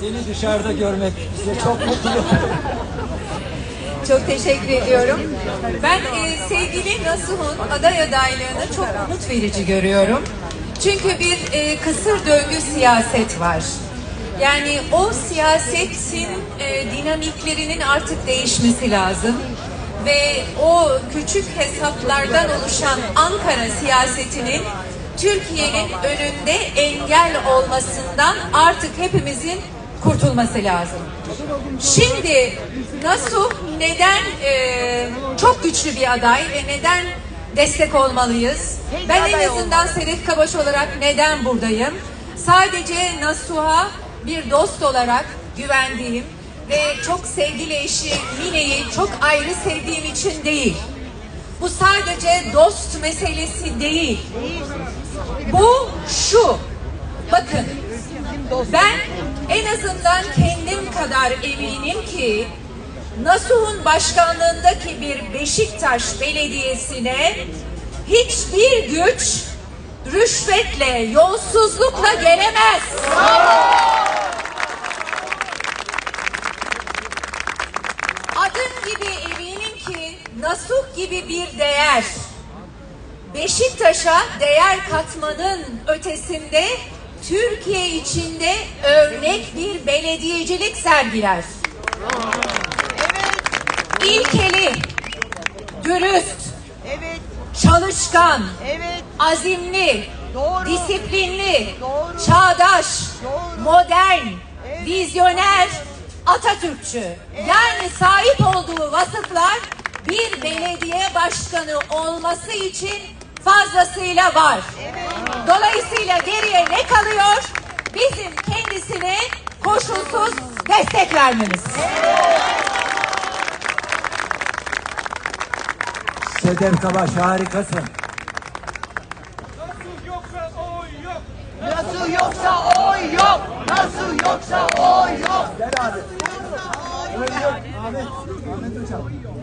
Seni dışarıda görmek bize çok mutlu. Çok teşekkür ediyorum. Ben sevgili Nasuh'un aday adaylığını çok umut verici görüyorum. Çünkü bir kısır döngü siyaset var. Yani o siyasetin dinamiklerinin artık değişmesi lazım. Ve o küçük hesaplardan oluşan Ankara siyasetinin Türkiye'nin önünde engel olmasından artık hepimizin kurtulması lazım. Şimdi Nasuh neden çok güçlü bir aday ve neden destek olmalıyız? Ben en azından Sedef Kabaş olarak neden buradayım? Sadece Nasuh'a bir dost olarak güvendiğim ve çok sevgili eşi Mine'yi çok ayrı sevdiğim için değil. Bu sadece dost meselesi değil. Bu şu. Bakın, ben en azından kendim kadar eminim ki Nasuh'un başkanlığındaki bir Beşiktaş Belediyesi'ne hiçbir güç rüşvetle, yolsuzlukla gelemez. Adım gibi eminim ki Nasuh gibi bir değer Beşiktaş'a değer katmanın ötesinde Türkiye içinde örnek bir belediyecilik sergiler. İlkeli, dürüst, çalışkan, azimli, disiplinli, çağdaş, modern, vizyoner, Atatürkçü. Yani sahip olduğu vasıflar bir belediye başkanı olması için fazlasıyla var. Dolayısıyla geriye ne kalıyor? Bizim kendisine koşulsuz destek vermemiz. Sedef Kabaş harikasın. Nasıl yoksa oy yok. Nasıl yoksa oy yok. Nasıl yoksa oy yok. Gel abi. Ahmet Hocam.